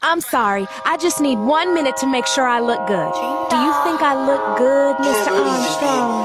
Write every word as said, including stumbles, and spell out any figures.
I'm sorry. I just need one minute to make sure I look good. Do you think I look good, Mister Armstrong?